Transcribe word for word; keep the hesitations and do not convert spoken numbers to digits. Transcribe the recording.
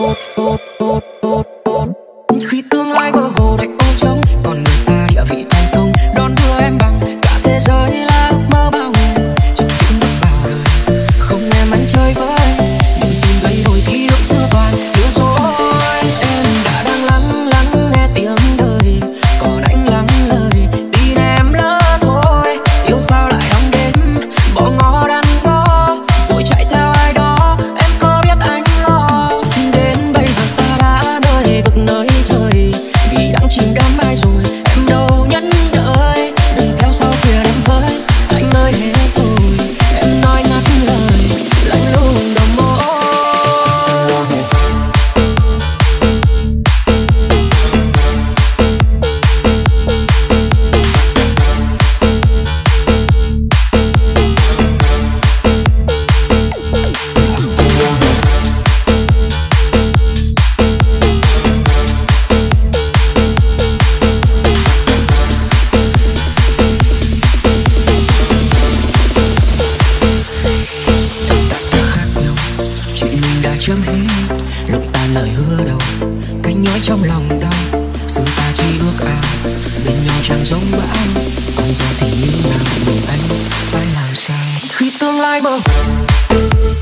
Khi tương lai mơ hồ thành ô trống, còn người ta địa vị thành công đón đưa em bằng cả thế giới là ước mơ bao người. Chập chững bước vào đời, không em anh chơi với niềm tin gây đổi ký ức xưa toàn lừa dối. Em đã đang lắng lắng nghe tiếng đời, còn anh lắng lời tin em lỡ thôi. Yêu sao lại đong đếm bỏ ngỏ đắn đo, rồi chạy theo ai đó em có biết anh lo. Đến bây giờ ta đã nơi vực nơi trời, vì đang chìm đắm ai rồi em đâu nhẫn đợi. Đừng theo sau phía em với anh ơi hết rồi, em nói ngắt lời lạnh lùng đầu môi. Chấm hết lội tan lời hứa đầu, cánh nhói trong lòng đau. Xưa ta chỉ ước ao bên nhau chẳng giống bão, còn giờ thì như nào mình anh phải làm sao khi tương lai mơ.